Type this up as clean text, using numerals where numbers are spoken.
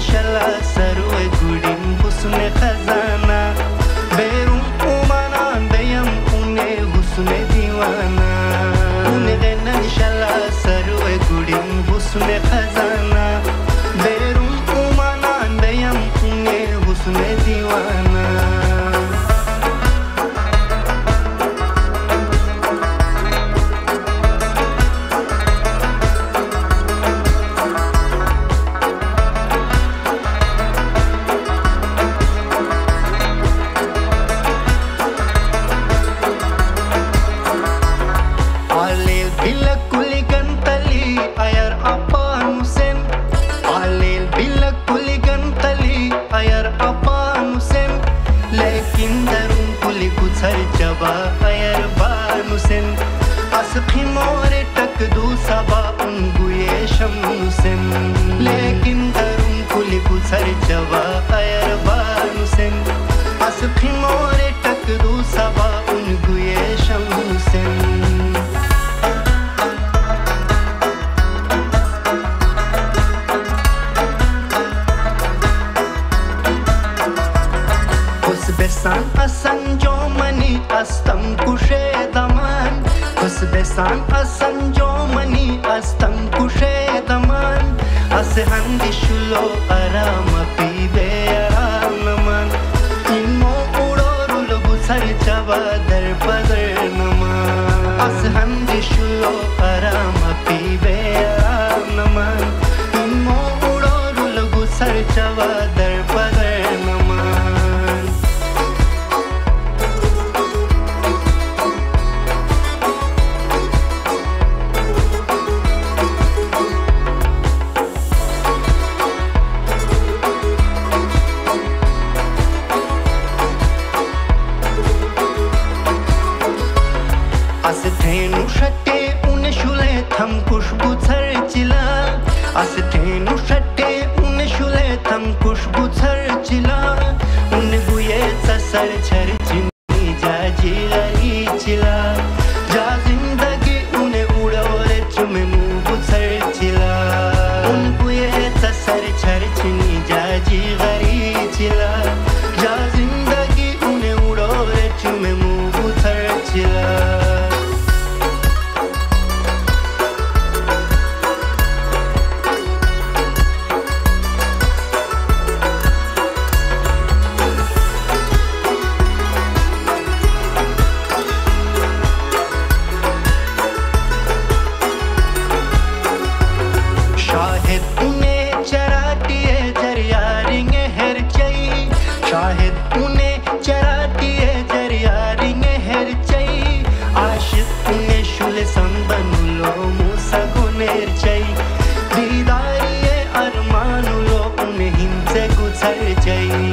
शला सरुए Goodin हुस्ने खजाना बेरुम उमाना दयम उने हुस्ने दीवाना उन्हें नन शला सरुए गुडिन हुस्ने खजाना बेरुम उमाना दयम उने हुस्ने दीवाना लेकिन दरुम कुली कुछर जवा अयर बानुसेन असखी मोरे टक दू सबा उन गुये शमसेन उस बेसान असन जो मनी अस्तम कुशे दमान उस बेसान असन जो मनी अस्तम कुशे दमान अस हंदी शुलो आराम पीबे आराम नमन इन्मो उड़ो रुलो गुसर जवा दर पदर नमन अस हंदी शुलो आराम पीबे आराम नमन इन्मो उड़ो रुलो गुसर जवा दर पदर नमन धेनु शट्टे उन शुले थम खुशबू छर चिला अस धेनु शट्टे उन शुले थम खुशबू छर चिला उन गुये सर छर चिनी जा जिलरी चिला जा जिंदगी उन उड़ो रे चुमे मुँह छर चिला उन गुये सर छर चिनी जा जिलरी चिला जा जिंदगी उन उड़ो रे चुमे मुँह छर चिला दीदारी अरमानुलो उन्हें हिंसे गुजर जाई